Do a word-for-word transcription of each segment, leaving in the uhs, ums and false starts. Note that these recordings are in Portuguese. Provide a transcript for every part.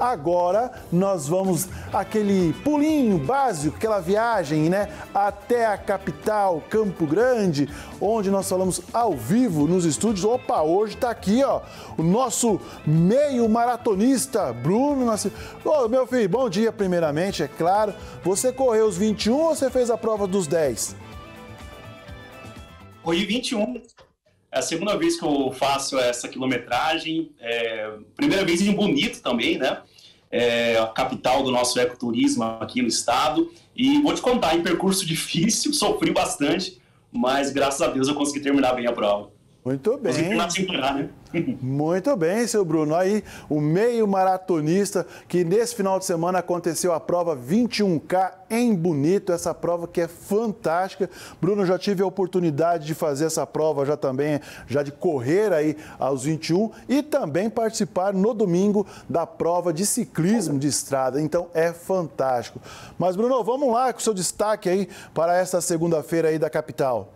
Agora nós vamos aquele pulinho básico, aquela viagem, né, até a capital, Campo Grande, onde nós falamos ao vivo nos estúdios. Opa, hoje tá aqui, ó, o nosso meio maratonista, Bruno Nascimento. Ô, meu filho, bom dia primeiramente, é claro. Você correu os vinte e um ou você fez a prova dos dez? Corri vinte e um. É a segunda vez que eu faço essa quilometragem. É, primeira vez em Bonito também, né? É a capital do nosso ecoturismo aqui no estado. E vou te contar, em percurso difícil, sofri bastante, mas graças a Deus eu consegui terminar bem a prova. Muito bem. Consegui terminar sem parar, né? Muito bem, seu Bruno. Aí, o meio maratonista, que nesse final de semana aconteceu a prova vinte e um K em Bonito, essa prova que é fantástica. Bruno, já tive a oportunidade de fazer essa prova já também, já de correr aí aos vinte e um e também participar no domingo da prova de ciclismo de estrada. Então, é fantástico. Mas, Bruno, vamos lá com o seu destaque aí para essa segunda-feira aí da capital.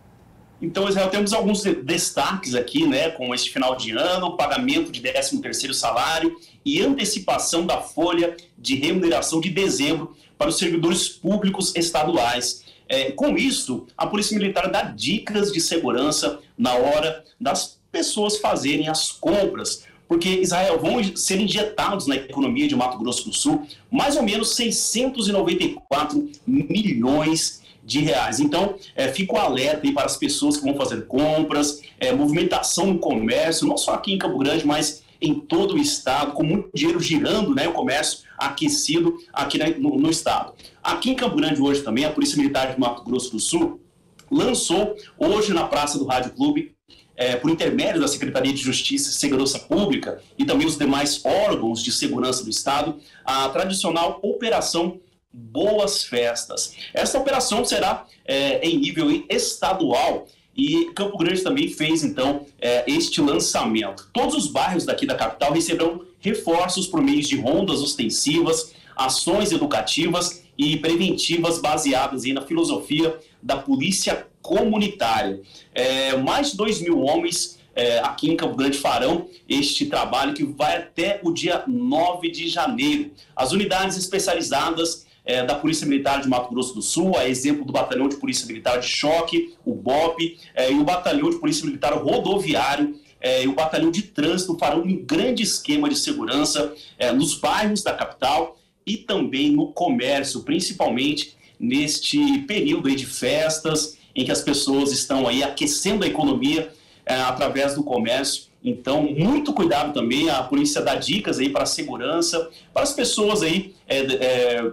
Então, Israel, temos alguns destaques aqui, né, com este final de ano, pagamento de décimo terceiro salário e antecipação da folha de remuneração de dezembro para os servidores públicos estaduais. É, com isso, a Polícia Militar dá dicas de segurança na hora das pessoas fazerem as compras, porque, Israel, vão ser injetados na economia de Mato Grosso do Sul mais ou menos seiscentos e noventa e quatro milhões de reais. Então, é, fico alerta aí para as pessoas que vão fazer compras, é, movimentação no comércio, não só aqui em Campo Grande, mas em todo o estado, com muito dinheiro girando, né, o comércio aquecido aqui né, no, no estado. Aqui em Campo Grande hoje também, a Polícia Militar de Mato Grosso do Sul lançou hoje na Praça do Rádio Clube, é, por intermédio da Secretaria de Justiça e Segurança Pública e também os demais órgãos de segurança do estado, a tradicional Operação Boas Festas. Essa operação será é, em nível estadual e Campo Grande também fez, então, é, este lançamento. Todos os bairros daqui da capital receberão reforços por meio de rondas ostensivas, ações educativas e preventivas baseadas aí na filosofia da polícia comunitária. É, mais de dois mil homens é, aqui em Campo Grande farão este trabalho que vai até o dia nove de janeiro. As unidades especializadas É, da Polícia Militar de Mato Grosso do Sul, a exemplo do Batalhão de Polícia Militar de Choque, o B O P, é, e o Batalhão de Polícia Militar Rodoviário é, e o Batalhão de Trânsito farão um grande esquema de segurança é, nos bairros da capital e também no comércio, principalmente neste período aí de festas, em que as pessoas estão aí aquecendo a economia é, através do comércio. Então, muito cuidado também, a polícia dá dicas aí para a segurança, para as pessoas aí é, é,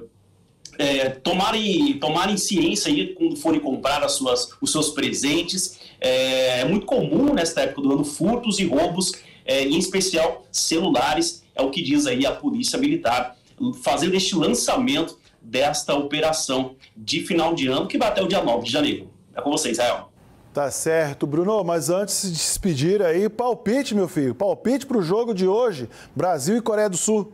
É, tomarem, tomarem ciência aí quando forem comprar as suas, os seus presentes. É, é muito comum nesta época do ano furtos e roubos, é, em especial celulares, é o que diz aí a Polícia Militar, fazendo este lançamento desta operação de final de ano, que vai até o dia nove de janeiro. É com você, Israel. Tá certo, Bruno, mas antes de se despedir aí, palpite, meu filho, palpite para o jogo de hoje, Brasil e Coreia do Sul.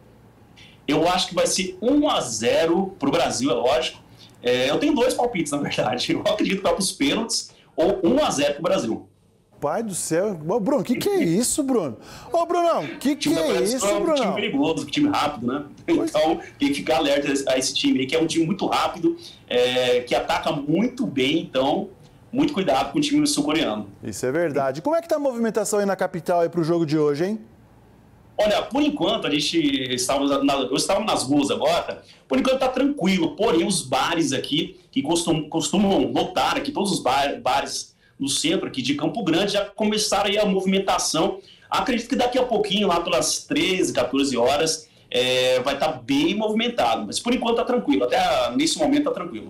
Eu acho que vai ser um a zero para o Brasil, é lógico. É, eu tenho dois palpites, na verdade. Eu acredito que vai para os pênaltis ou um a zero para o Brasil. Pai do céu. Ô, Bruno, o que, que é isso, Bruno? Ô, Brunão, o que, que é isso, é um Brunão? time perigoso, um time rápido, né? Então, tem que ficar alerta a esse time aí, que é um time muito rápido, é, que ataca muito bem. Então, muito cuidado com o time sul-coreano. Isso é verdade. Como é que tá a movimentação aí na capital aí para o jogo de hoje, hein? Olha, por enquanto, a gente estava na, eu estava nas ruas agora, por enquanto está tranquilo, porém os bares aqui, que costumam, costumam lotar aqui, todos os bar, bares no centro aqui de Campo Grande, já começaram aí a movimentação. Acredito que daqui a pouquinho, lá pelas treze, quatorze horas, é, vai estar bem movimentado, mas por enquanto está tranquilo, até nesse momento está tranquilo.